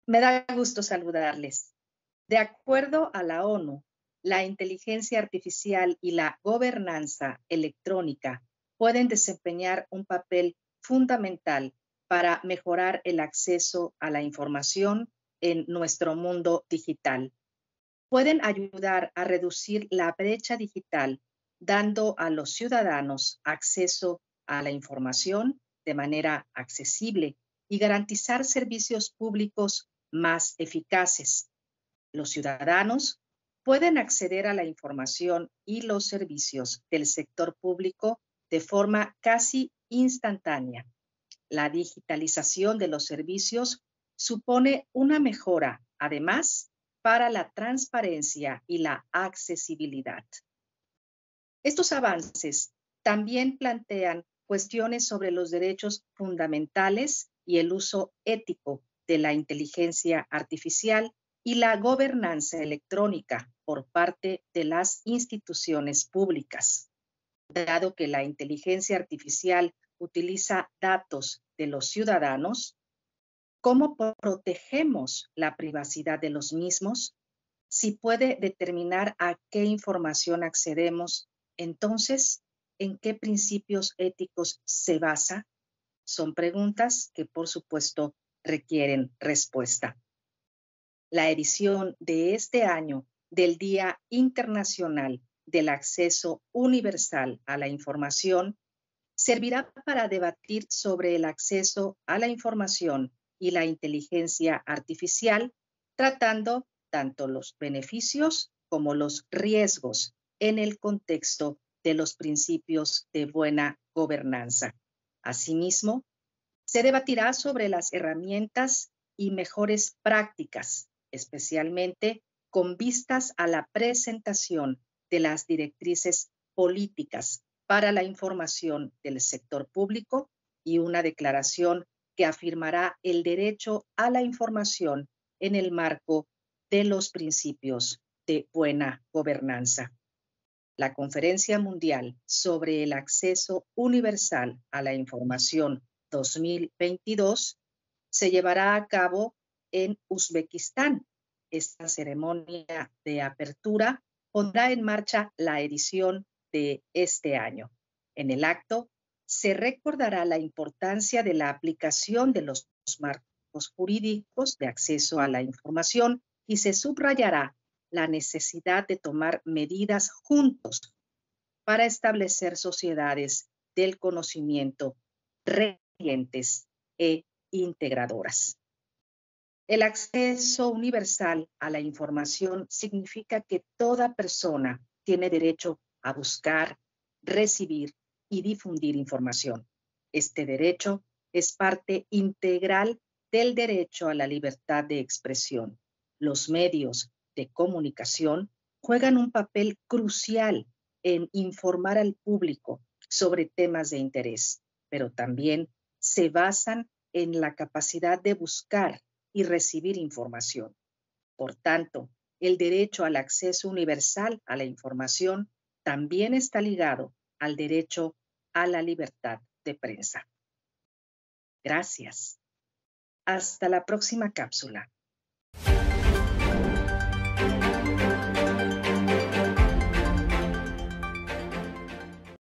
Me da gusto saludarles. De acuerdo a la ONU, la inteligencia artificial y la gobernanza electrónica pueden desempeñar un papel fundamental para mejorar el acceso a la información en nuestro mundo digital. Pueden ayudar a reducir la brecha digital, dando a los ciudadanos acceso a la información de manera accesible y garantizar servicios públicos más eficaces. Los ciudadanos pueden acceder a la información y los servicios del sector público de forma casi instantánea. La digitalización de los servicios supone una mejora, además, para la transparencia y la accesibilidad. Estos avances también plantean cuestiones sobre los derechos fundamentales y el uso ético de la inteligencia artificial y la gobernanza electrónica por parte de las instituciones públicas. Dado que la inteligencia artificial utiliza datos de los ciudadanos, ¿cómo protegemos la privacidad de los mismos? Si puede determinar a qué información accedemos, entonces, ¿en qué principios éticos se basa? Son preguntas que, por supuesto, requieren respuesta. La edición de este año del Día Internacional del Acceso Universal a la Información servirá para debatir sobre el acceso a la información y la inteligencia artificial, tratando tanto los beneficios como los riesgos en el contexto de los principios de buena gobernanza. Asimismo, se debatirá sobre las herramientas y mejores prácticas, especialmente con vistas a la presentación de las directrices políticas para la información del sector público y una declaración que afirmará el derecho a la información en el marco de los principios de buena gobernanza. La Conferencia Mundial sobre el Acceso Universal a la Información 2022 se llevará a cabo en Uzbekistán. Esta ceremonia de apertura pondrá en marcha la edición de este año. En el acto se recordará la importancia de la aplicación de los marcos jurídicos de acceso a la información y se subrayará la necesidad de tomar medidas juntos para establecer sociedades del conocimiento resilientes e integradoras. El acceso universal a la información significa que toda persona tiene derecho a buscar, recibir y difundir información. Este derecho es parte integral del derecho a la libertad de expresión. Los medios de comunicación juegan un papel crucial en informar al público sobre temas de interés, pero también se basan en la capacidad de buscar y recibir información. Por tanto, el derecho al acceso universal a la información también está ligado al derecho a la libertad de prensa. Gracias. Hasta la próxima cápsula.